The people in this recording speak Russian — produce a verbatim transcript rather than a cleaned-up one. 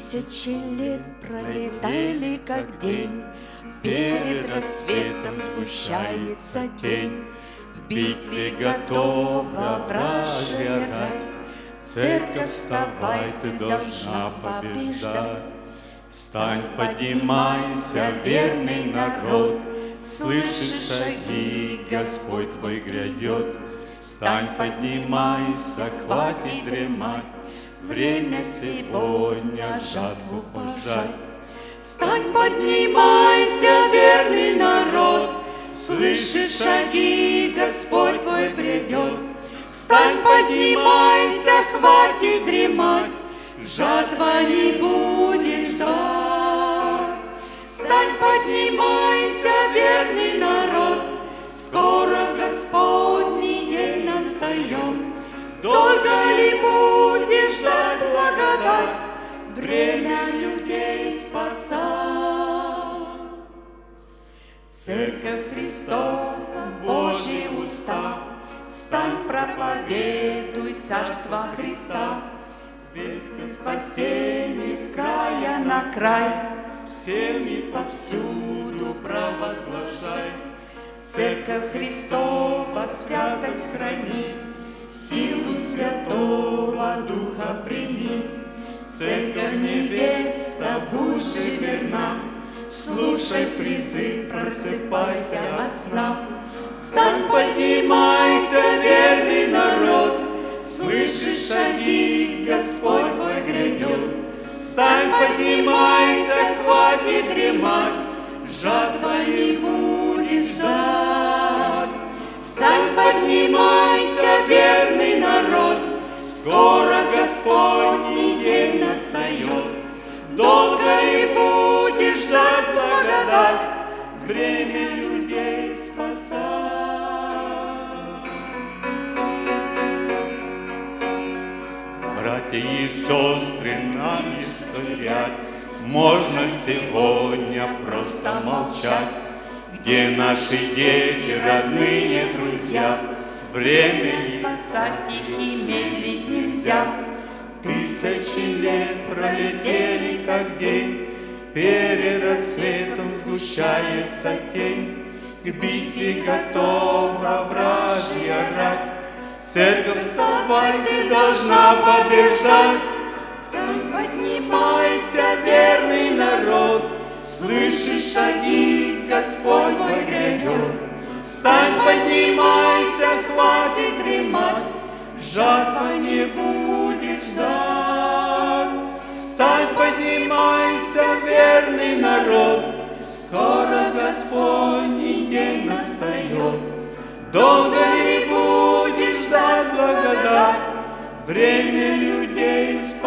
Тысячи лет пролетали, как день, перед рассветом сгущается тень. В битве готова вражья рать, церковь, вставай, ты должна побеждать. Встань, поднимайся, верный народ, слышишь шаги, Господь твой грядет. Встань, поднимайся, хватит дремать, время сегодня жатву пожать. Встань, поднимайся, верный народ, слышишь шаги, Господь твой придет. Встань, поднимайся, хватит дремать, жатва не будет ждать. Встань, поднимайся, верный народ, скоро Господний день настает. Долго ли будешь ждать благодать, время людей спасать? Церковь Христова, Божьи уста, встань, проповедуй Царство Христа. Вести спасение с края на край, всеми повсюду провозглашай. Церковь Христова, святость храни, силу Святого Духа прими. Церковь невеста, будь же верна, слушай призыв, просыпайся от сна. Встань, поднимайся, верный народ, слышишь шаги, Господь твой грядет. Встань, поднимайся, хватит дремать, жатва не будет ждать. Встань, поднимайся, верный народ, скоро Господний день настает. Долго ли будешь ждать благодать, время людей спасать? Братья и сестры, нам не стоять, можно сегодня просто молчать. Где наши дети, родные друзья? Время спасать их и медлить нельзя. Тысячи лет пролетели, как день, перед рассветом сгущается тень. К битве готова вражья рать, церковь, вставай, ты должна побеждать. Встань, поднимайся, верный народ, слышишь шаги, Господь твой грядет. Встань, поднимайся, хватит дремать, жатва не будет ждать. Встань, поднимайся, верный народ, скоро Господний день настает. Долго ли будешь ждать благодать, время людей спасать?